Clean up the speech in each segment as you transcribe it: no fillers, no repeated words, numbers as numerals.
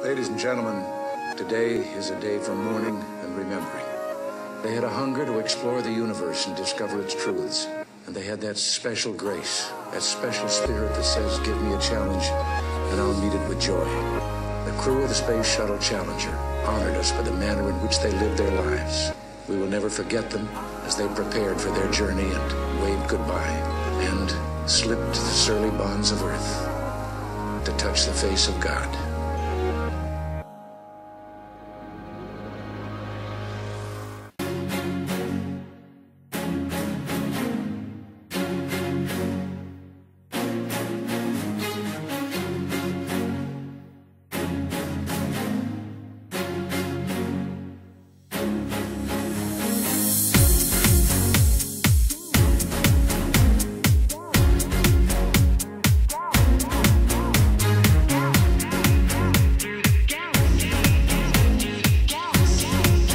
Ladies and gentlemen, today is a day for mourning and remembering. They had a hunger to explore the universe and discover its truths. And they had that special grace, that special spirit that says, give me a challenge and I'll meet it with joy. The crew of the Space Shuttle Challenger honored us by the manner in which they lived their lives. We will never forget them as they prepared for their journey and waved goodbye and slipped the surly bonds of Earth to touch the face of God.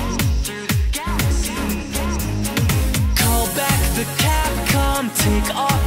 Take off